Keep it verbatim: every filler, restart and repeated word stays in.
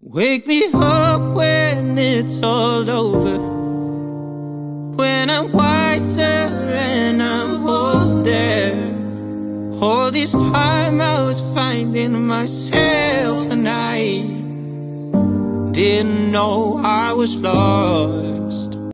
Wake me up when it's all over, when I'm wiser and I'm older. All this time I was finding myself, and I didn't know I was lost.